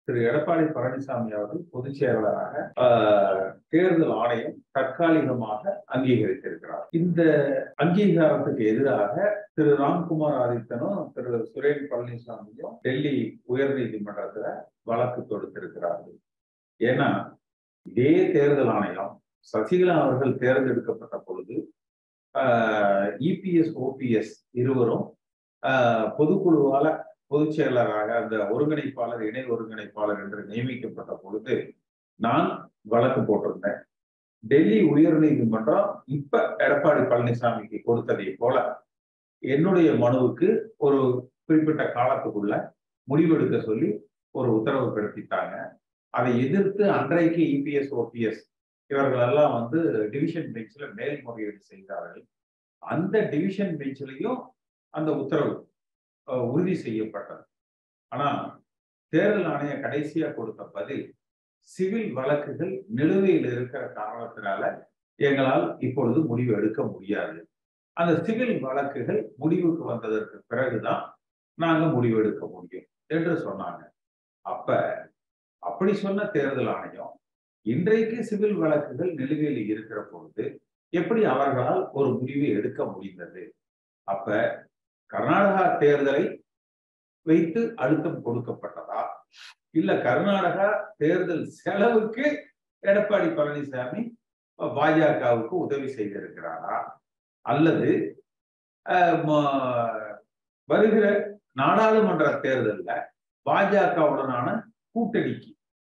திரு எடப்பாடி பழனிசாமி அவர்கள் பொதுச் செயலாளராக தேர்தல் ஆணையம் தற்காலிகமாக அங்கீகரித்திருக்கிறார். இந்த அங்கீகாரத்துக்கு எதிராக திரு ராம்குமார் ஆதித்தனும் திரு சுரேன் பழனிசாமியும் டெல்லி உயர்நீதிமன்றத்துல வழக்கு தொடுத்திருக்கிறார்கள். ஏன்னா இதே தேர்தல் ஆணையம் சசிகலா அவர்கள் தேர்ந்தெடுக்கப்பட்ட பொழுது இபிஎஸ் ஓபிஎஸ் இருவரும் பொதுக்குழுவால பொதுச் செயலராக அந்த ஒருங்கிணைப்பாளர் இணை ஒருங்கிணைப்பாளர் என்று நியமிக்கப்பட்ட பொழுது நான் வழக்கு போட்டிருந்தேன். டெல்லி உயர்நீதிமன்றம் இப்ப எடப்பாடி பழனிசாமிக்கு கொடுத்ததை போல என்னுடைய மனுவுக்கு ஒரு குறிப்பிட்ட காலத்துக்குள்ள முடிவெடுக்க சொல்லி ஒரு உத்தரவு பிறப்பித்தாங்க. அதை எதிர்த்து அன்றைக்கு இபிஎஸ் ஓபிஎஸ் இவர்கள் எல்லாம் டிவிஷன் பெஞ்சில் மேல்முறையீடு செய்தார்கள். அந்த டிவிஷன் பெஞ்சிலையும் அந்த உத்தரவு உறுதி செய்யப்பட்டது. ஆனா தேர்தல் ஆணையம் கடைசியா கொடுத்த பதில் சிவில் வழக்குகள் நிலுவையில் இருக்கிற காரணத்தினால எங்களால் இப்பொழுது முடிவு எடுக்க முடியாது. அந்த சிவில் வழக்குகள் முடிவுக்கு வந்ததற்கு பிறகுதான் நாங்க முடிவு எடுக்க முடியும் என்று சொன்னாங்க. அப்படி சொன்ன தேர்தல் ஆணையம் இன்றைக்கு சிவில் வழக்குகள் நிலுவையில் இருக்கிற பொழுது எப்படி அவர்களால் ஒரு முடிவு எடுக்க முடிந்தது? அப்ப கர்நாடகா தேர்தலை வைத்து அழுத்தம் கொடுக்கப்பட்டதா, இல்ல கர்நாடகா தேர்தல் செலவுக்கு எடப்பாடி பழனிசாமி பாஜகவுக்கு உதவி செய்திருக்கிறாரா, அல்லது வருகிற நாடாளுமன்ற தேர்தலில் பாஜகவுடனான கூட்டணிக்கு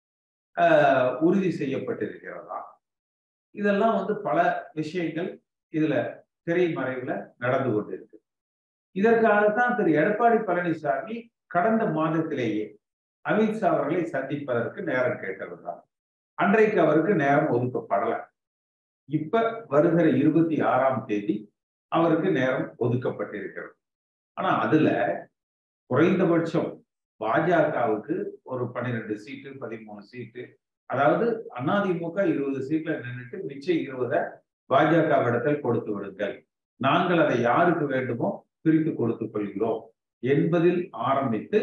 உறுதி செய்யப்பட்டிருக்கிறதா? இதெல்லாம் பல விஷயங்கள் இதுல திரைமறைவுல நடந்து கொண்டிருக்கு. இதற்காகத்தான் திரு எடப்பாடி பழனிசாமி கடந்த மாதத்திலேயே அமித்ஷா அவர்களை சந்திப்பதற்கு நேரம் கேட்டிருந்தார். அன்றைக்கு அவருக்கு நேரம் ஒதுக்கப்படல. இப்ப வருகிற 26ஆம் தேதி அவருக்கு நேரம் ஒதுக்கப்பட்டிருக்கிறது. ஆனா அதுல குறைந்தபட்சம் பாஜகவுக்கு ஒரு 12 சீட்டு 13 சீட்டு, அதாவது அதிமுக 20 சீட்ல நின்றுட்டு மிச்சம் 20 பாஜகவிடத்தில் கொடுத்து விடுங்கள், நாங்கள் அதை யாருக்கு வேண்டுமோ பிரித்து கொடுத்துக் கொள்கிறோம் என்பதில் ஆரம்பித்து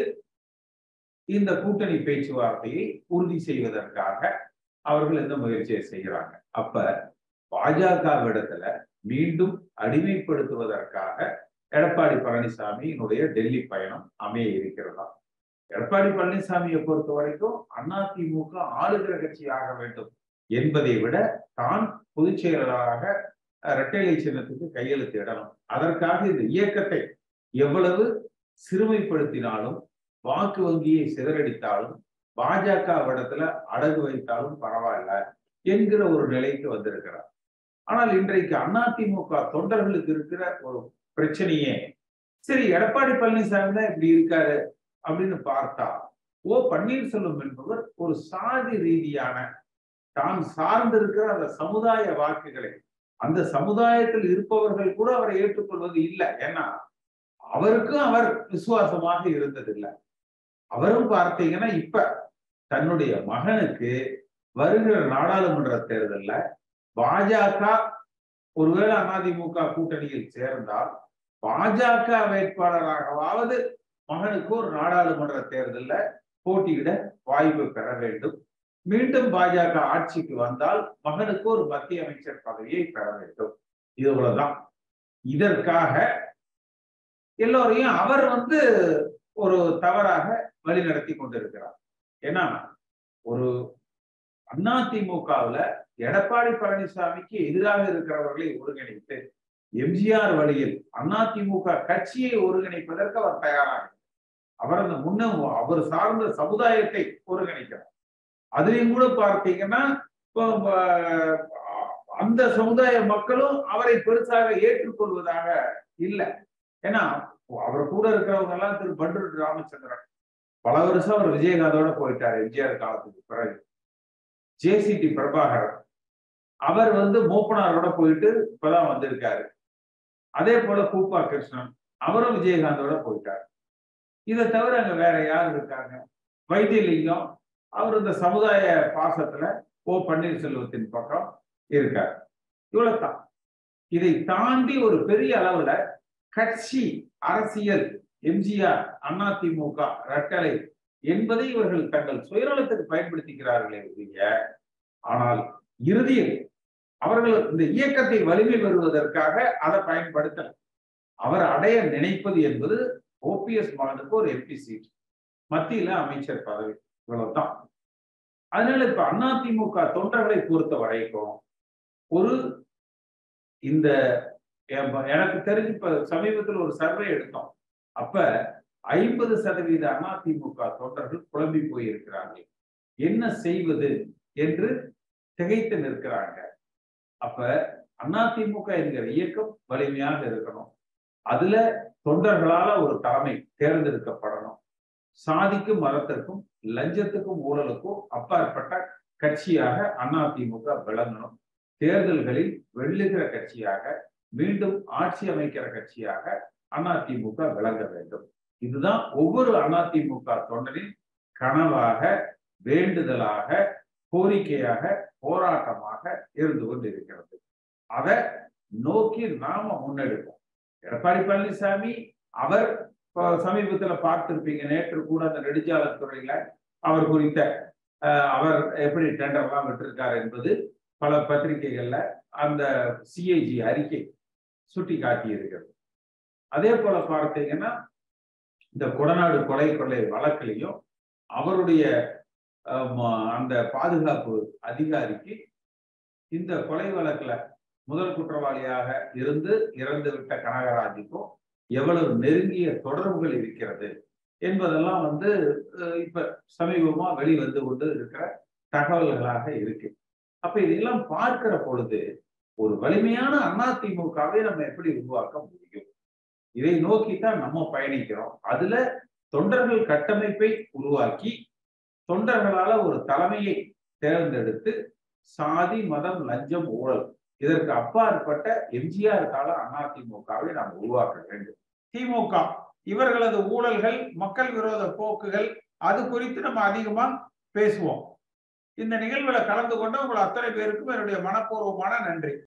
இந்த கூட்டணி பேச்சுவார்த்தையை உறுதி செய்வதற்காக அவர்கள் இந்த முயற்சியை செய்கிறாங்க. அப்ப பாஜகவிடத்துல மீண்டும் அடிமைப்படுத்துவதற்காக எடப்பாடி பழனிசாமியினுடைய டெல்லி பயணம் அமைய இருக்கிறதா? எடப்பாடி பழனிசாமியை பொறுத்த வரைக்கும் அதிமுக ஆளுகிற கட்சியாக வேண்டும் என்பதை விட தான் பொதுச் செயலாளராக இரட்டை சின்னத்துக்கு கையெழுத்து இடணும். அதற்காக இந்த இயக்கத்தை எவ்வளவு சிறுமைப்படுத்தினாலும், வாக்கு வங்கியை சிதறடித்தாலும், பாஜகவிடத்துல அடகு வைத்தாலும் பரவாயில்ல என்கிற ஒரு நிலைக்கு வந்திருக்கிறார். ஆனால் இன்றைக்கு அதிமுக தொண்டர்களுக்கு இருக்கிற ஒரு பிரச்சனையே, சரி எடப்பாடி பழனிசாமி தான் இப்படி இருக்காரு அப்படின்னு பார்த்தா, பன்னீர்செல்வம் என்பவர் ஒரு சாதி ரீதியான தான் சார்ந்திருக்கிற அந்த சமுதாய வாக்குகளை, அந்த சமுதாயத்தில் இருப்பவர்கள் கூட அவரை ஏற்றுக்கொள்வது இல்லை. ஏன்னா அவருக்கும் அவர் விசுவாசமாக இருந்ததில்லை. அவரும் பார்த்தீங்கன்னா இப்ப தன்னுடைய மகனுக்கு வருகிற நாடாளுமன்ற தேர்தல்ல பாஜக ஒருவேளை அதிமுக கூட்டணியில் சேர்ந்தால் பாஜக வேட்பாளராகவாவது மகனுக்கு ஒரு நாடாளுமன்ற தேர்தல்ல போட்டியிட வாய்ப்பு பெற வேண்டும். மீண்டும் பாஜக ஆட்சிக்கு வந்தால் மகனுக்கு ஒரு மத்திய அமைச்சர் பதவியை பெற வேண்டும். இவ்வளவுதான். இதற்காக எல்லோரையும் அவர் ஒரு தவறாக வழிநடத்தி கொண்டிருக்கிறார். ஏன்னா ஒரு அதிமுகவுல எடப்பாடி பழனிசாமிக்கு எதிராக இருக்கிறவர்களை ஒருங்கிணைத்து எம்ஜிஆர் வழியில் அதிமுக கட்சியை ஒருங்கிணைப்பதற்கு அவர் தயாராக, அவர் அந்த அவர் சார்ந்த சமுதாயத்தை ஒருங்கிணைக்கிறார். அதுலயும் கூட பார்த்தீங்கன்னா அந்த சமுதாய மக்களும் அவரை பெருசாக ஏற்றுக்கொள்வதாக இல்லை. ஏன்னா அவர் கூட இருக்கிறவங்க எல்லாம் திரு பண்டூர் ராமச்சந்திரன் பல வருஷம் அவர் விஜயகாந்தோட போயிட்டாரு. எம்ஜிஆர் காலத்துக்கு பிறகு ஜேசிடி பிரபாகரன் அவர் மூப்பனாரோட போயிட்டு இப்பதான் வந்திருக்காரு. அதே போல கூப்பா கிருஷ்ணன் அவரும் விஜயகாந்தோட போயிட்டாரு. இதை தவிர அங்க வேற யார் இருக்காங்க? வைத்தியலிங்கம் அவர் இந்த சமுதாய பாசத்துல பன்னீர்செல்வத்தின் பக்கம் இருக்கார். இவ்வளவுதான். இதை தாண்டி ஒரு பெரிய அளவுல கட்சி அரசியல் எம்ஜிஆர் அதிமுக இரட்டலை என்பதை இவர்கள் தங்கள் சுயநலத்துக்கு பயன்படுத்திக்கிறார்களே ஒழிய, ஆனால் இறுதியில் அவர்கள் இந்த இயக்கத்தை வலிமை பெறுவதற்காக அதை பயன்படுத்தல. அவர் அடைய நினைப்பது என்பது ஓபிஎஸ் மகனுக்கு ஒரு எம்பி சீட், மத்தியில அமைச்சர் பதவி, இவ்வளவுதான். அதனால இப்ப அதிமுக தொண்டர்களை பொறுத்த வரைக்கும் ஒரு இந்த எனக்கு தெரிஞ்சு இப்ப சமீபத்தில் ஒரு சர்வே எடுத்தோம். அப்ப 50% அதிமுக தொண்டர்கள் குழம்பி போயிருக்கிறார்கள். என்ன செய்வது என்று திகைத்து நிற்கிறாங்க. அப்ப அதிமுக என்கிற இயக்கம் வலிமையாக இருக்கணும். அதுல தொண்டர்களால ஒரு தலைமை தேர்ந்தெடுக்கப்படணும். சாதிக்கும் மதத்திற்கும் லஞ்சத்துக்கும் ஊழலுக்கும் அப்பாற்பட்ட கட்சியாக அதிமுக விளங்கணும். தேர்தல்களில் வெல்லுகிற கட்சியாக, மீண்டும் ஆட்சி அமைக்கிற கட்சியாக அதிமுக விளங்க வேண்டும். இதுதான் ஒவ்வொரு அதிமுக தொண்டரின் கனவாக, வேண்டுதலாக, கோரிக்கையாக, போராட்டமாக இருந்து கொண்டிருக்கிறது. அதை நோக்கி நாம முன்னெடுப்போம். எடப்பாடி பழனிசாமி அவர் சமீபத்தில் பார்த்திருப்பீங்க, நேற்று கூட அந்த நெடுஞ்சாலைத்துறையில அவர் குறித்த அவர் எப்படி டெண்டர்லாம் விட்டிருக்காரு என்பது பல பத்திரிகைகள்ல அந்த சிஐஜி அறிக்கை சுட்டி காட்டி இருக்கிறது. அதே போல பார்த்தீங்கன்னா இந்த கொடநாடு கொலை கொள்ளை வழக்கிலையும் அவருடைய அந்த பாதுகாப்பு அதிகாரிக்கு இந்த கொலை வழக்குல முதல் குற்றவாளியாக இருந்து இறந்து விட்ட கனகராஜுக்கும் எவ்வளவு நெருங்கிய தொடர்புகள் இருக்கிறது என்பதெல்லாம் இப்ப சமீபமா வெளிவந்து கொண்டு இருக்கிற தகவல்களாக இருக்கு. அப்ப இதெல்லாம் பார்க்கிற பொழுது ஒரு வலிமையான அதிமுகவை நம்ம எப்படி உருவாக்க முடியும்? இதை நோக்கித்தான் நம்ம பயணிக்கிறோம். அதுல தொண்டர்கள் கட்டமைப்பை உருவாக்கி தொண்டர்களால ஒரு தலைமையை தேர்ந்தெடுத்து சாதி, மதம், லஞ்சம், ஊழல் இதற்கு அப்பாற்பட்ட எம்ஜிஆர் கால அதிமுகவை நாம் உருவாக்க வேண்டும். திமுக இவர்களது ஊழல்கள், மக்கள் விரோத போக்குகள், அது குறித்து நம்ம அதிகமா பேசுவோம். இந்த நிகழ்வுல கலந்து கொண்ட உங்கள் அத்தனை பேருக்கும் என்னுடைய மனப்பூர்வமான நன்றி.